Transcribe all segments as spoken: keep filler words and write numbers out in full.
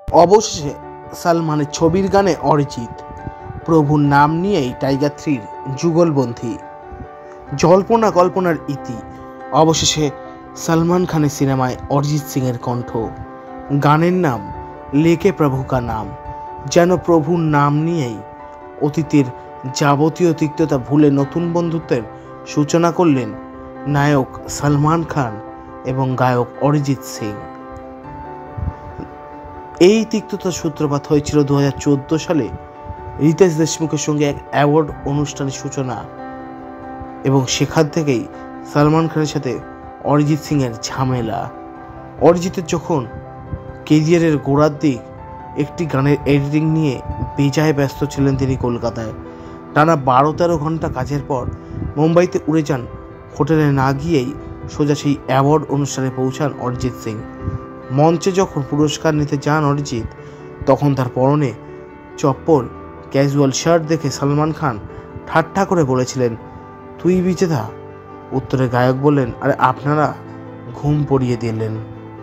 অবশেষে সালমানের ছবির গানে অরিজিৎ, প্রভুর নাম নিয়েই টাইগার থ্রির যুগলবন্দী, জল্পনা কল্পনার ইতি। অবশেষে সলমান খানের সিনেমায় অরিজিৎ সিং এর কণ্ঠ। গানের নাম লেকে প্রভু কা নাম। যেন প্রভুর নাম নিয়েই অতীতের যাবতীয় তিক্ততা ভুলে নতুন বন্ধুত্বের সূচনা করলেন নায়ক সলমান খান এবং গায়ক অরিজিৎ সিং। এই তিক্ততার সূত্রপাত হয়েছিল দু হাজার চোদ্দ সালে রিতেশ দেশমুখের সঙ্গে এক অ্যাওয়ার্ড অনুষ্ঠানের সূচনা, এবং সেখান থেকেই সলমান খানের সাথে অরিজিৎ সিং এর ঝামেলা। অরিজিতের যখন কেরিয়ারের গোড়ার দিক, একটি গানের এডিটিং নিয়ে বেজায় ব্যস্ত ছিলেন তিনি কলকাতায়। টানা বারো তেরো ঘন্টা কাজের পর মুম্বাইতে উড়ে যান। হোটেলে না গিয়েই সোজা সেই অ্যাওয়ার্ড অনুষ্ঠানে পৌঁছান অরিজিৎ সিং। মঞ্চে যখন পুরস্কার নিতে যান অরিজিৎ, তখন তার পরনে চপ্পল, ক্যাজুয়াল শার্ট দেখে সলমান খান ঠাট্টা করে বলেছিলেন, তুই বিজেতা? উত্তরে গায়ক বললেন, আরে আপনারা ঘুম পড়িয়ে দিলেন,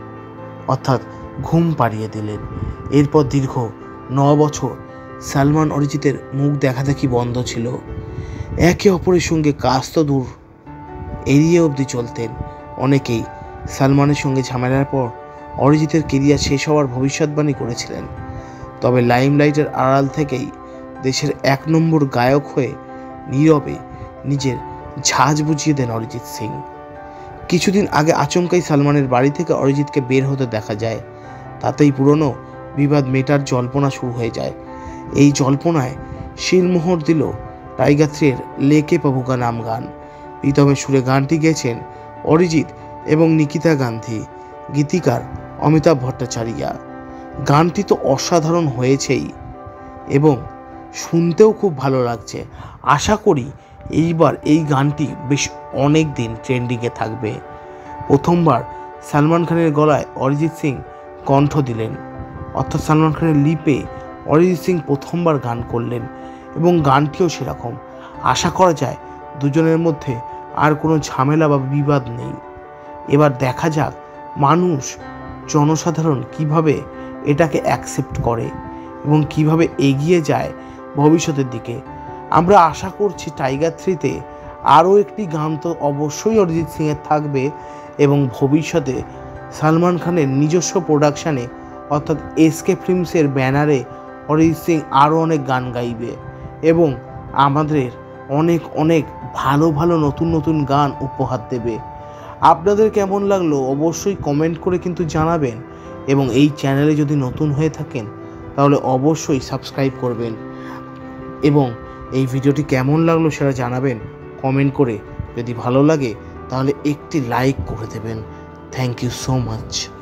অর্থাৎ ঘুম পাড়িয়ে দিলেন। এরপর দীর্ঘ ন বছর সলমান অরিজিতের মুখ দেখাদেখি বন্ধ ছিল। একে অপরের সঙ্গে কাজ তো দূর, এড়িয়ে অবধি চলতেন। অনেকেই সলমানের সঙ্গে ঝামেলার পর অরিজিতের কেরিয়ার শেষ হওয়ার ভবিষ্যৎবাণী করেছিলেন। তবে লাইমলাইটের আড়াল থেকেই দেশের এক নম্বর গায়ক হয়ে নীরবে নিজের ঝাঁজ বুঝিয়ে দেন অরিজিৎ সিং। কিছুদিন আগে আচমকাই সলমানের বাড়ি থেকে অরিজিৎকে বের হতে দেখা যায়। তাতেই পুরনো বিবাদ মেটার জল্পনা শুরু হয়ে যায়। এই জল্পনায় শিলমোহর দিল টাইগার থ্রির লেকে প্রভু কা নাম গান। প্রীতমের সুরে গানটি গেয়েছেন অরিজিৎ এবং নিকিতা গান্ধী, গীতিকার অমিতাভ ভট্টাচার্য। গানটি তো অসাধারণ হয়েছেই এবং শুনতেও খুব ভালো লাগছে। আশা করি এইবার এই গানটি বেশ অনেক দিন ট্রেন্ডিংয়ে থাকবে। প্রথমবার সলমান খানের গলায় অরিজিৎ সিং কণ্ঠ দিলেন, অর্থাৎ সলমান খানের লিপে অরিজিৎ সিং প্রথমবার গান করলেন, এবং গানটিও সেরকম। আশা করা যায় দুজনের মধ্যে আর কোনো ঝামেলা বা বিবাদ নেই। এবার দেখা যাক মানুষ, জনসাধারণ কিভাবে এটাকে অ্যাকসেপ্ট করে এবং কিভাবে এগিয়ে যায় ভবিষ্যতের দিকে। আমরা আশা করছি টাইগার থ্রিতে আরও একটি গান তো অবশ্যই অরিজিৎ সিংয়ের থাকবে, এবং ভবিষ্যতে সলমান খানের নিজস্ব প্রোডাকশানে অর্থাৎ এসকে ফিল্মসের ব্যানারে অরিজিৎ সিং আরও অনেক গান গাইবে এবং আমাদের অনেক অনেক ভালো ভালো নতুন নতুন গান উপহার দেবে। আপনাদের কেমন লাগলো অবশ্যই কমেন্ট করে কিন্তু জানাবেন, এবং এই চ্যানেলে যদি নতুন হয়ে থাকেন তাহলে অবশ্যই সাবস্ক্রাইব করবেন, এবং এই ভিডিওটি কেমন লাগলো সেটা জানাবেন কমেন্ট করে। যদি ভালো লাগে তাহলে একটি লাইক করে দেবেন। Thank you so much.